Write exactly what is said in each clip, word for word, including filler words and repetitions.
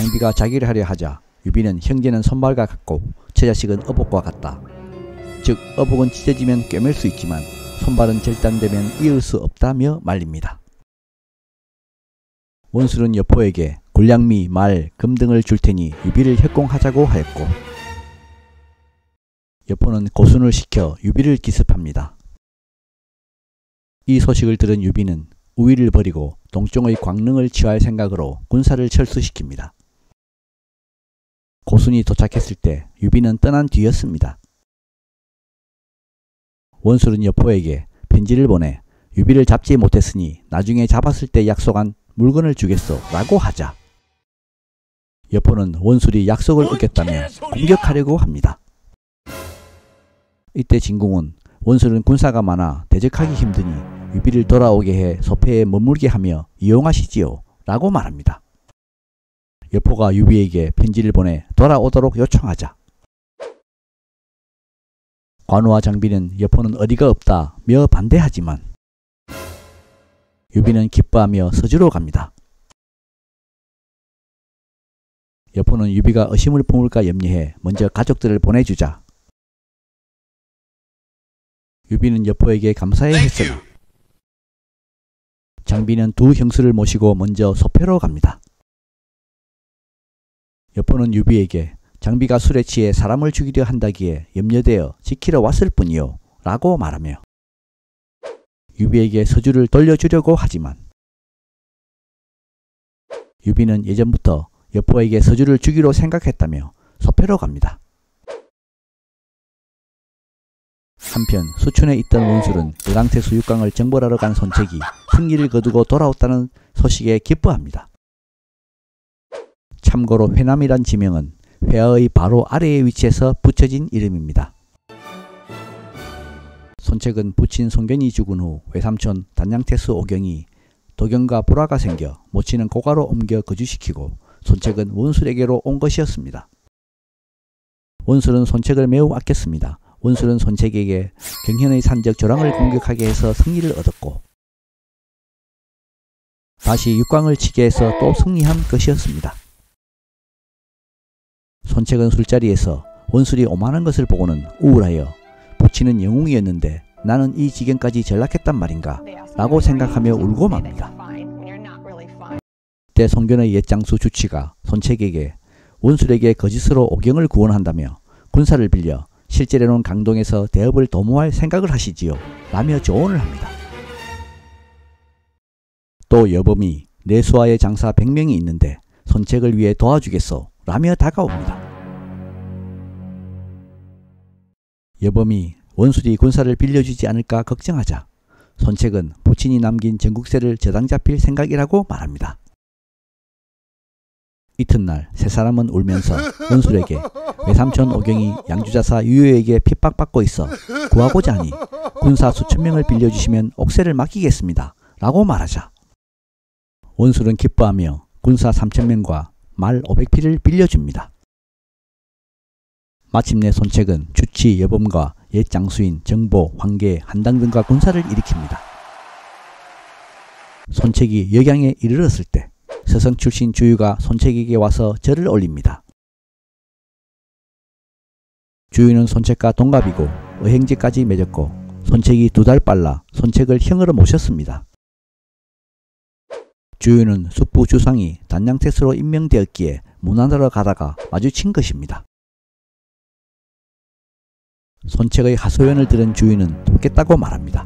장비가 자기를 하려 하자 유비는 형제는 손발과 같고 처자식은 어복과 같다. 즉 어복은 찢어지면 꿰맬 수 있지만 손발은 절단되면 이을 수 없다며 말립니다. 원술은 여포에게 군량미, 말, 금 등을 줄 테니 유비를 협공하자고 하였고 여포는 고순을 시켜 유비를 기습합니다. 이 소식을 들은 유비는 우위를 버리고 동쪽의 광릉을 취할 생각으로 군사를 철수시킵니다. 고순이 도착했을 때 유비는 떠난 뒤였습니다. 원술은 여포에게 편지를 보내 유비를 잡지 못했으니 나중에 잡았을 때 약속한 물건을 주겠소 라고 하자 여포는 원술이 약속을 어겼다며 공격하려고 합니다. 이때 진궁은 원술은 군사가 많아 대적하기 힘드니 유비를 돌아오게 해 소패에 머물게 하며 이용하시지요 라고 말합니다. 여포가 유비에게 편지를 보내 돌아오도록 요청하자 관우와 장비는 여포는 어리가 없다며 반대하지만 유비는 기뻐하며 서주로 갑니다. 여포는 유비가 의심을 품을까 염려해 먼저 가족들을 보내주자 유비는 여포에게 감사해 했으나 장비는 두 형수를 모시고 먼저 소패로 갑니다. 여포는 유비에게 장비가 술에 취해 사람을 죽이려 한다기에 염려되어 지키러 왔을 뿐이요 라고 말하며 유비에게 서주를 돌려주려고 하지만 유비는 예전부터 여포에게 서주를 주기로 생각했다며 소패로 갑니다. 한편 수춘에 있던 원술은 여강태수 육강을 정벌하러 간 손책이 승리를 거두고 돌아왔다는 소식에 기뻐합니다. 참고로 회남이란 지명은 회화의 바로 아래에 위치해서 붙여진 이름입니다. 손책은 부친 송견이 죽은 후 외삼촌 단양태수 오경이 도경과 불화가 생겨 모친은 고가로 옮겨 거주시키고 손책은 원술에게로 온 것이었습니다. 원술은 손책을 매우 아꼈습니다. 원술은 손책에게 경현의 산적 조랑을 공격하게 해서 승리를 얻었고 다시 육광을 치게 해서 또 승리한 것이었습니다. 손책은 술자리에서 원술이 오만한 것을 보고는 우울하여 부친은 영웅이었는데 나는 이 지경까지 전락했단 말인가 라고 생각하며 울고 맙니다. 그때 송견의 옛 장수 주치가 손책에게 원술에게 거짓으로 오경을 구원한다며 군사를 빌려 실제로는 강동에서 대업을 도모할 생각을 하시지요 라며 조언을 합니다. 또 여범이 내수하의 장사 백 명이 있는데 손책을 위해 도와주겠소 라며 다가옵니다. 여범이 원술이 군사를 빌려주지 않을까 걱정하자 손책은 부친이 남긴 전국세를 저당 잡힐 생각이라고 말합니다. 이튿날 세 사람은 울면서 원술에게 외삼촌 오경이 양주자사 유효에게 핍박받고 있어 구하고자 하니 군사 수천 명을 빌려주시면 옥세를 맡기겠습니다 라고 말하자 원술은 기뻐하며 군사 삼천 명과 말 오백匹를 빌려줍니다. 마침내 손책은 주치 여범과 옛 장수인 정보, 황계, 한당 등과 군사를 일으킵니다. 손책이 역양에 이르렀을 때 서성 출신 주유가 손책에게 와서 절을 올립니다. 주유는 손책과 동갑이고 의행제까지 맺었고 손책이 두 달 빨라 손책을 형으로 모셨습니다. 주유는 숙부 주상이 단양태수로 임명되었기에 문안하러 가다가 마주친 것입니다. 손책의 하소연을 들은 주유는 돕겠다고 말합니다.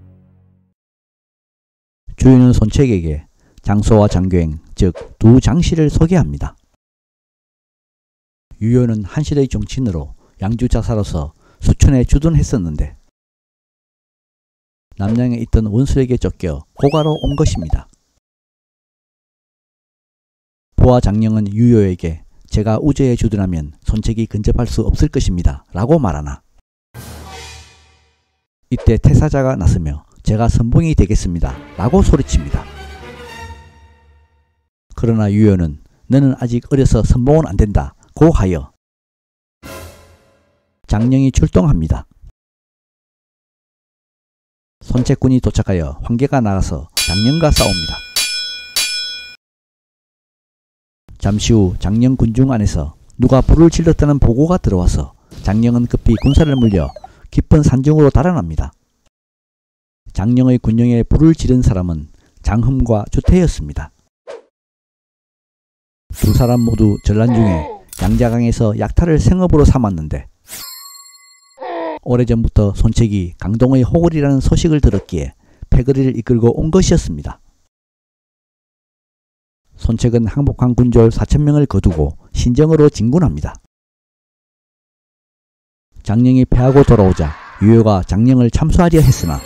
주유는 손책에게 장소와 장교행, 즉 두 장씨를 소개합니다. 유효는 한실의 종친으로 양주자사로서 수춘에 주둔했었는데 남양에 있던 원술에게 쫓겨 고가로 온 것입니다. 부하 장령은 유효에게 제가 우저에 주둔하면 손책이 근접할 수 없을 것입니다 라고 말하나 이때 태사자가 나서며 제가 선봉이 되겠습니다 라고 소리칩니다. 그러나 유효는 너는 아직 어려서 선봉은 안된다 고 하여 장령이 출동합니다. 손책군이 도착하여 황계가 나가서 장령과 싸웁니다. 잠시 후 장령 군중 안에서 누가 불을 질렀다는 보고가 들어와서 장령은 급히 군사를 물려 깊은 산중으로 달아납니다. 장령의 군영에 불을 지른 사람은 장흠과 주태였습니다. 두 사람 모두 전란 중에 양자강에서 약탈을 생업으로 삼았는데 오래전부터 손책이 강동의 호걸이라는 소식을 들었기에 패거리를 이끌고 온 것이었습니다. 손책은 항복한 군졸 사천 명을 거두고 신정으로 진군합니다. 장령이 패하고 돌아오자 유효가 장령을 참수하려 했으나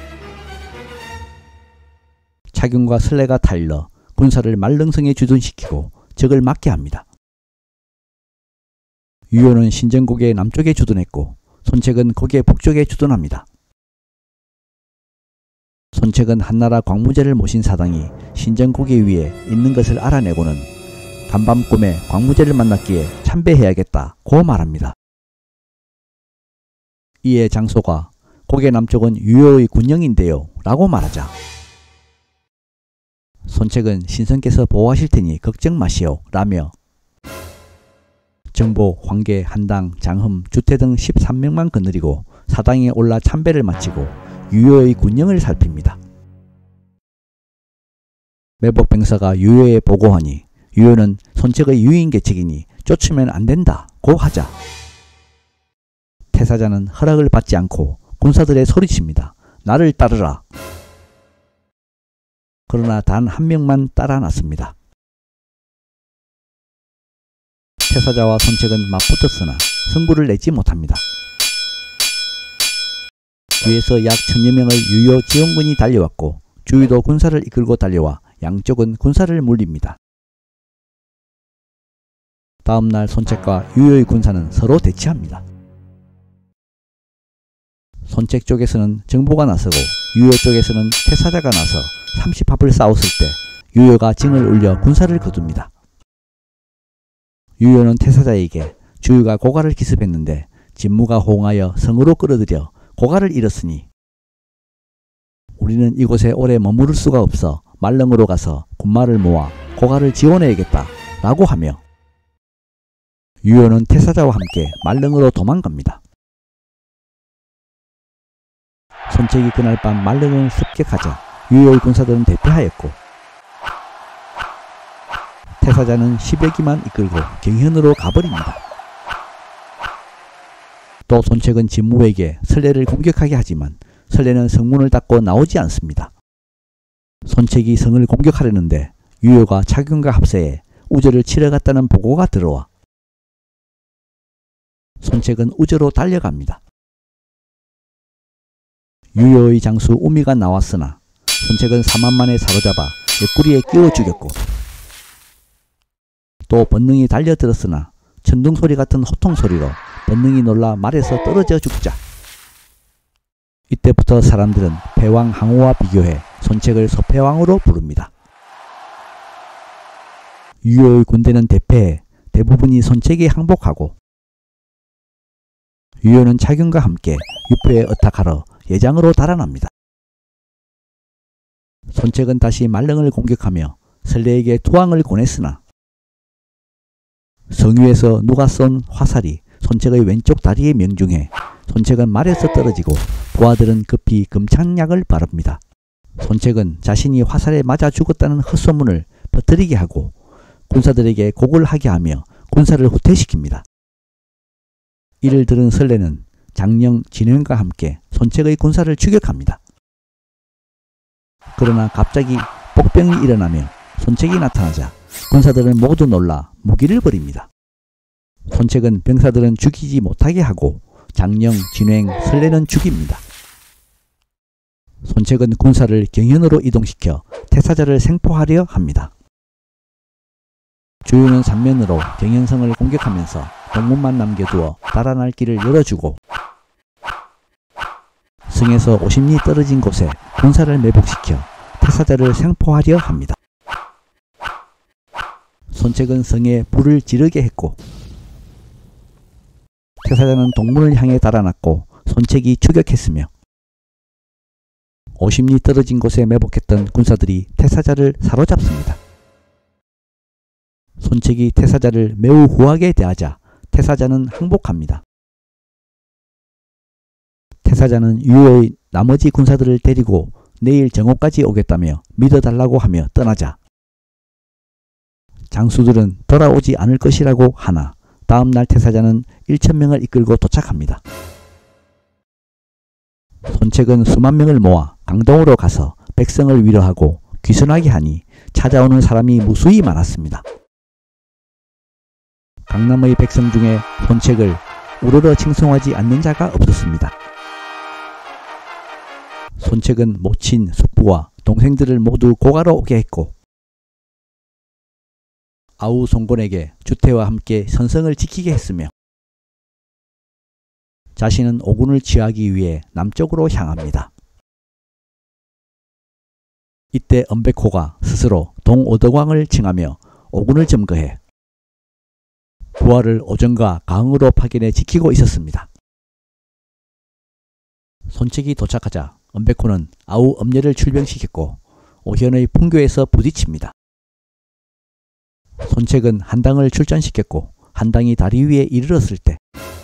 차균과 설레가 타일러 군사를 말릉성에 주둔시키고 적을 막게 합니다. 유효는 신정국의 남쪽에 주둔했고 손책은 거기에 북쪽에 주둔합니다. 손책은 한나라 광무제를 모신 사당이 신정고개 위에 있는 것을 알아내고는 간밤 꿈에 광무제를 만났기에 참배해야겠다고 말합니다. 이에 장소가 고개 남쪽은 유효의 군영인데요 라고 말하자 손책은 신선께서 보호하실 테니 걱정 마시오 라며 정보, 황계, 한당, 장흠, 주태 등 십삼 명만 거느리고 사당에 올라 참배를 마치고 유효의 군영을 살핍니다. 매복 병사가 유효에 보고하니 유효는 손책의 유인계책이니 쫓으면 안된다고 하자 태사자는 허락을 받지 않고 군사들의 소리칩니다. 나를 따르라. 그러나 단 한 명만 따라 났습니다. 태사자와 손책은 맞붙었으나 승부를 내지 못합니다. 뒤에서 약 천여 명의 유효 지원군이 달려왔고 주위도 군사를 이끌고 달려와 양쪽은 군사를 물립니다. 다음날 손책과 유효의 군사는 서로 대치합니다. 손책 쪽에서는 정보가 나서고 유효 쪽에서는 태사자가 나서 삼십합을 싸웠을 때 유효가 징을 울려 군사를 거둡니다. 유효는 태사자에게 주유가 고가를 기습했는데 진무가 호응하여 성으로 끌어들여 고가를 잃었으니 우리는 이곳에 오래 머무를 수가 없어 말릉으로 가서 군마를 모아 고가를 지원해야겠다 라고 하며 유효는 태사자와 함께 말릉으로 도망갑니다. 손책이 그날 밤 말릉을 습격하자 유효의 군사들은 대패하였고 태사자는 십여 기만 이끌고 경현으로 가버립니다. 또 손책은 진무에게 설레를 공격하게 하지만 설레는 성문을 닫고 나오지 않습니다. 손책이 성을 공격하려는데 유효가 차균과 합세해 우저를 치러 갔다는 보고가 들어와 손책은 우저로 달려갑니다. 유효의 장수 우미가 나왔으나 손책은 사만만에 사로잡아 옆구리에 끼워 죽였고 또 번능이 달려들었으나 천둥소리 같은 호통소리로 번능이 놀라 말에서 떨어져 죽자 이때부터 사람들은 패왕 항우와 비교해 손책을 소패왕으로 부릅니다. 유효의 군대는 대패해 대부분이 손책에 항복하고 유효는 차균과 함께 유표에 어탁하러 예장으로 달아납니다. 손책은 다시 말릉을 공격하며 설레에게 투항을 권했으나 성위에서 누가 쏜 화살이 손책의 왼쪽 다리에 명중해 손책은 말에서 떨어지고 부하들은 급히 금창약을 바릅니다. 손책은 자신이 화살에 맞아 죽었다는 헛소문을 퍼뜨리게 하고 군사들에게 곡을 하게 하며 군사를 후퇴시킵니다. 이를 들은 설레는 장령 진행과 함께 손책의 군사를 추격합니다. 그러나 갑자기 복병이 일어나며 손책이 나타나자 군사들은 모두 놀라 무기를 버립니다. 손책은 병사들은 죽이지 못하게 하고 장령, 진행, 설레는 죽입니다. 손책은 군사를 경현으로 이동시켜 태사자를 생포하려 합니다. 주유는 삼면으로 경현성을 공격하면서 동문만 남겨두어 달아날 길을 열어주고 성에서 오십 리 떨어진 곳에 군사를 매복시켜 태사자를 생포하려 합니다. 손책은 성에 불을 지르게 했고 태사자는 동문을 향해 달아났고 손책이 추격했으며 오십 리 떨어진 곳에 매복했던 군사들이 태사자를 사로잡습니다. 손책이 태사자를 매우 후하게 대하자 태사자는 항복합니다. 태사자는 유효의 나머지 군사들을 데리고 내일 정오까지 오겠다며 믿어달라고 하며 떠나자 장수들은 돌아오지 않을 것이라고 하나 다음날 태사자는 일천 명을 이끌고 도착합니다. 손책은 수만 명을 모아 강동으로 가서 백성을 위로하고 귀순하게 하니 찾아오는 사람이 무수히 많았습니다. 강남의 백성 중에 손책을 우러러 칭송하지 않는 자가 없었습니다. 손책은 모친, 숙부와 동생들을 모두 고가로 오게 했고 아우 송곤에게 주태와 함께 선성을 지키게 했으며 자신은 오군을 취하기 위해 남쪽으로 향합니다. 이때 엄백호가 스스로 동오덕왕을 칭하며 오군을 점거해 부하를 오정과 가흥으로 파견해 지키고 있었습니다. 손책이 도착하자 엄백호는 아우 엄녀를 출병시켰고 오현의 풍교에서 부딪힙니다. 손책은 한당을 출전시켰고 한당이 다리 위에 이르렀을 때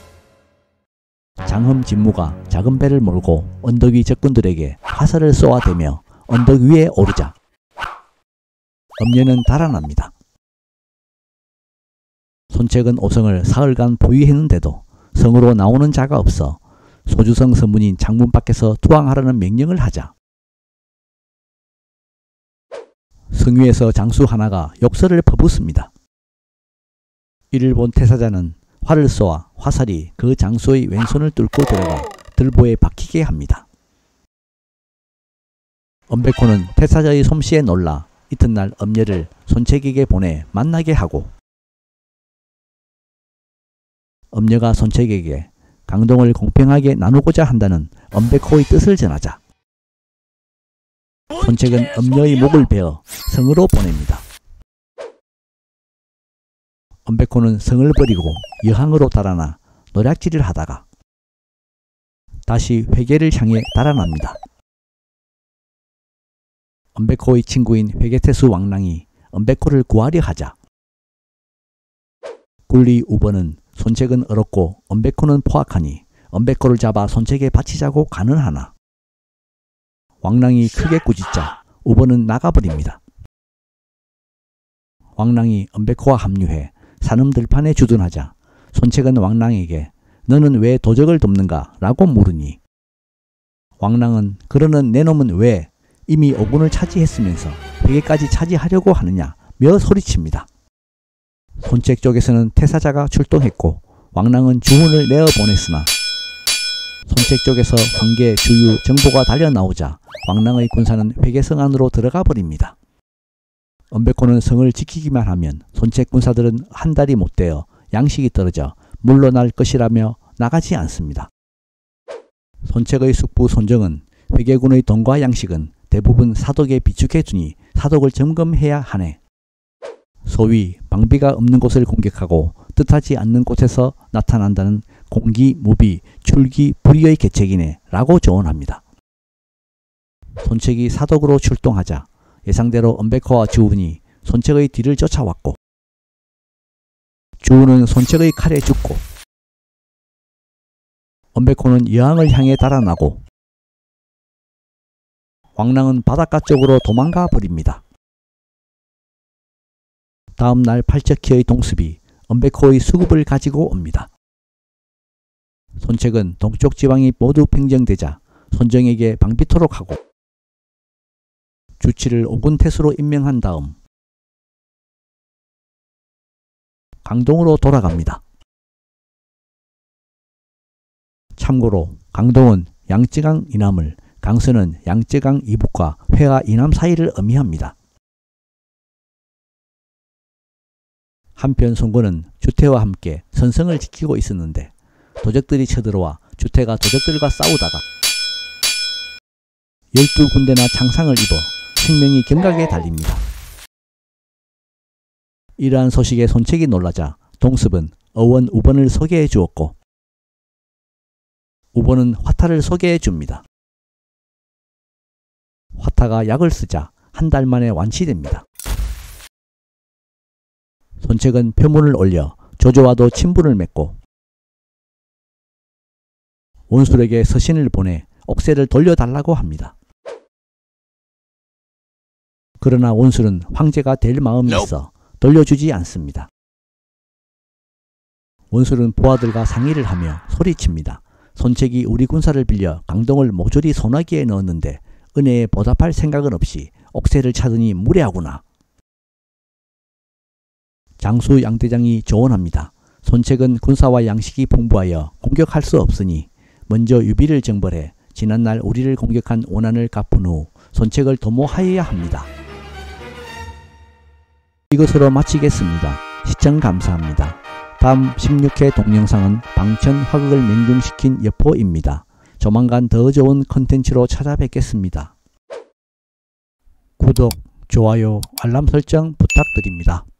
장흠 진무가 작은 배를 몰고 언덕 위 적군들에게 화살을 쏘아대며 언덕 위에 오르자 엄녀는 달아납니다. 손책은 오성을 사흘간 보위했는데도 성으로 나오는 자가 없어 소주성 서문인 장문 밖에서 투항하라는 명령을 하자 성위에서 장수 하나가 욕설을 퍼붓습니다. 이를 본 태사자는 활을 쏘아 화살이 그 장수의 왼손을 뚫고 들어가 들보에 박히게 합니다. 엄백호는 태사자의 솜씨에 놀라 이튿날 엄녀를 손책에게 보내 만나게 하고 엄녀가 손책에게 강동을 공평하게 나누고자 한다는 엄백호의 뜻을 전하자 손책은 엄녀의 목을 베어 성으로 보냅니다. 엄백호는 성을 버리고 여항으로 달아나 노략질을 하다가 다시 회계를 향해 달아납니다. 엄백호의 친구인 회계태수 왕랑이 엄백호를 구하려 하자 굴리 우번은 손책은 얼었고 엄백호는 포악하니 엄백호를 잡아 손책에 바치자고 간언하나 왕랑이 크게 꾸짖자 우번은 나가버립니다. 왕랑이 엄백호와 합류해 산음 들판에 주둔하자 손책은 왕랑에게 너는 왜 도적을 돕는가? 라고 물으니 왕랑은 그러는 내 놈은 왜 이미 오군을 차지했으면서 회계까지 차지하려고 하느냐 며 소리칩니다. 손책 쪽에서는 태사자가 출동했고 왕랑은 주문을 내어 보냈으나 손책 쪽에서 황계, 주유, 정보가 달려나오자 왕랑의 군사는 회계성 안으로 들어가 버립니다. 엄백호는 성을 지키기만 하면 손책 군사들은 한 달이 못 되어 양식이 떨어져 물러날 것이라며 나가지 않습니다. 손책의 숙부 손정은 회계군의 돈과 양식은 대부분 사독에 비축해 두니 사독을 점검해야 하네. 소위 방비가 없는 곳을 공격하고 뜻하지 않는 곳에서 나타난다는 공기, 무비, 출기, 불의의 계책이네 라고 조언합니다. 손책이 사독으로 출동하자 예상대로 엄백호와 주운이 손책의 뒤를 쫓아왔고 주운은 손책의 칼에 죽고 엄백호는 여항을 향해 달아나고 왕랑은 바닷가 쪽으로 도망가 버립니다. 다음 날 팔척희의 동습이 엄백호의 수급을 가지고 옵니다. 손책은 동쪽 지방이 모두 평정되자 손정에게 방비토록 하고 주치를 오군 태수로 임명한 다음 강동으로 돌아갑니다. 참고로 강동은 양쯔강 이남을, 강서는 양쯔강 이북과 회화 이남 사이를 의미합니다. 한편 송건은 주태와 함께 선성을 지키고 있었는데 도적들이 쳐들어와 주태가 도적들과 싸우다가 열두 군데나 창상을 입어 생명이 경각에 달립니다. 이러한 소식에 손책이 놀라자 동습은 어원 우번을 소개해 주었고 우번은 화타를 소개해 줍니다. 화타가 약을 쓰자 한 달 만에 완치됩니다. 손책은 표문을 올려 조조와도 친분을 맺고 원술에게 서신을 보내 옥새를 돌려달라고 합니다. 그러나 원술은 황제가 될 마음이 있어 돌려주지 않습니다. 원술은 부하들과 상의를 하며 소리칩니다. 손책이 우리 군사를 빌려 강동을 모조리 소나기에 넣었는데 은혜에 보답할 생각은 없이 옥새를 찾으니 무례하구나. 장수 양대장이 조언합니다. 손책은 군사와 양식이 풍부하여 공격할 수 없으니 먼저 유비를 정벌해 지난날 우리를 공격한 원한을 갚은 후 손책을 도모하여야 합니다. 이것으로 마치겠습니다. 시청 감사합니다. 다음 십육 회 동영상은 방천 화극을 명중시킨 여포입니다. 조만간 더 좋은 컨텐츠로 찾아뵙겠습니다. 구독, 좋아요, 알람 설정 부탁드립니다.